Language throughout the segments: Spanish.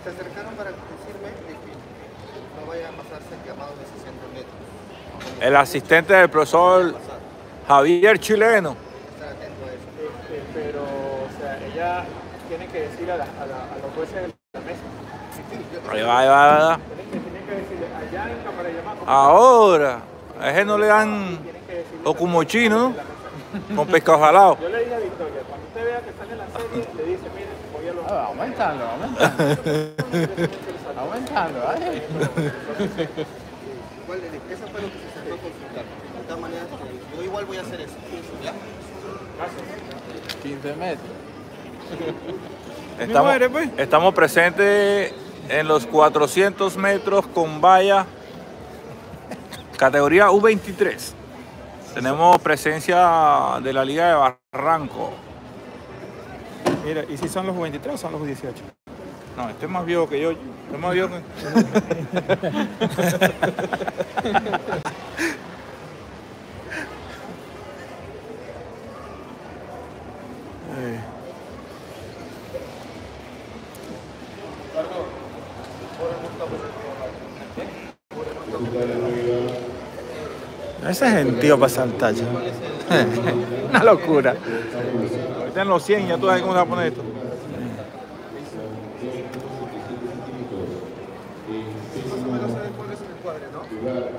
Se acercaron para decirme de que no vaya a pasarse el llamado de 60 metros. El asistente del profesor Javier Chileno. Estar atento a eso. Pero, o sea, ella tiene que decir a los jueces de la mesa. Ahí va, ahí va. Tienen que decirle allá en cámara de llamada. Ahora, a ese no le dan o como chino, ¿no? Con pescado jalado. Yo le dije a Victoria, cuando usted vea que están en la serie, le dice, mire, voy a los... Aumentando. Aumentando, ¿vale? Igual le dije, eso fue lo que se sentó a consultar. De todas maneras, yo igual voy a hacer eso. ¿Ya? 15 metros. Estamos presentes en los 400 metros con valla, categoría U23. Tenemos presencia de la Liga de Barranco. Mira, ¿y si son los 23 o son los 18? No, este es más viejo que yo. Este es más viejo que... Ese es gentío para saltar ya. Una locura. Ahorita en los 100, ya tú sabes cómo se va a poner esto. Más o menos saben cuál es el encuadre, ¿no?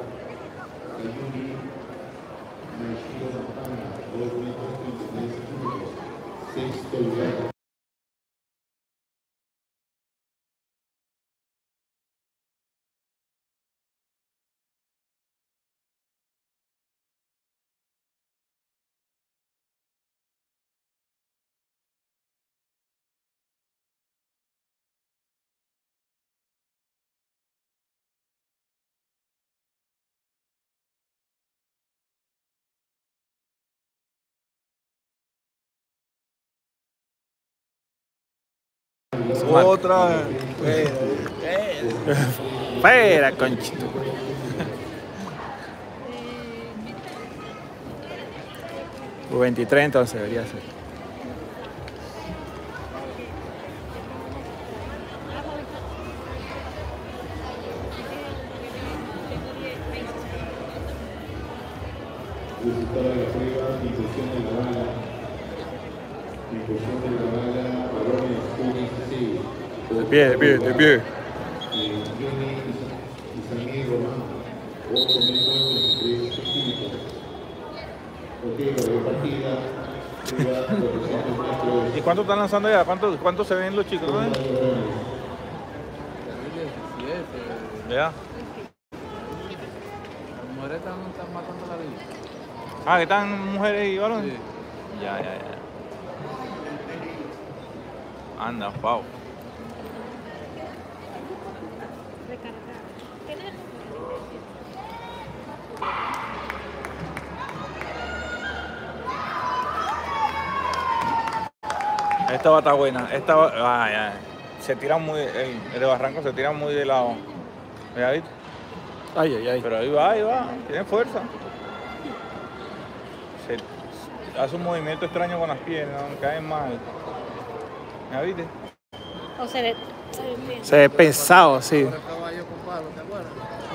Otra. Espera, conchito. U23 entonces debería ser. Resultado de la prueba, impulsión de la bala. Impulsión de la bala, balones, 1 De pie, de pie, de pie. y San Diego, 8 metros, 23 centímetros. Ok, la partida. ¿Y cuánto están lanzando ya? ¿Cuánto se ven los chicos? ¿No? Ya. Las mujeres están matando la vida. Ah, que están mujeres y varones. Sí. Ya. Anda, Pau. Esta va a estar buena. Esta va, ya. Se tira muy, el de Barranco se tira muy de lado. Mira, ¿viste? Ay. Pero ahí va, tiene fuerza. Se hace un movimiento extraño con las piernas, cae mal. ¿Mira, viste? O se ve bien. Se ve pesado, sí. Caballo con palo, ¿te acuerdas?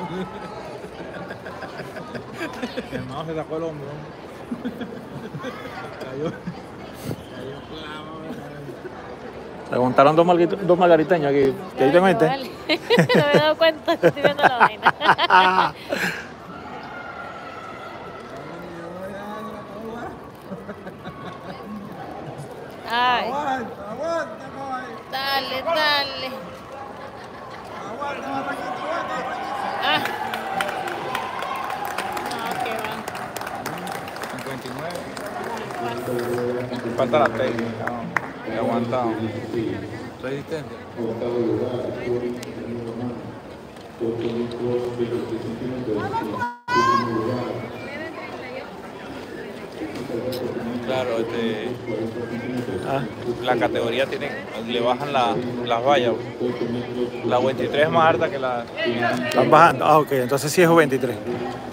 Mi hermano se sacó el hombro. Cayó clavo. Se montaron dos margariteños aquí. ¿Qué te metes? Vale. No me he dado cuenta que estoy viendo la vaina. Ay. Aguanta, caballo. Dale. Aguanta, Barranquito. Ah. No, que va. 59. Falta la técnica. ¿No? Aguantado. Resistencia. Octavo lugar, 8 metros, 23 centímetros. Último lugar. Claro, la categoría le bajan las vallas. La 23 es más alta que la... Están bajando. Ah, ok, entonces sí es U23.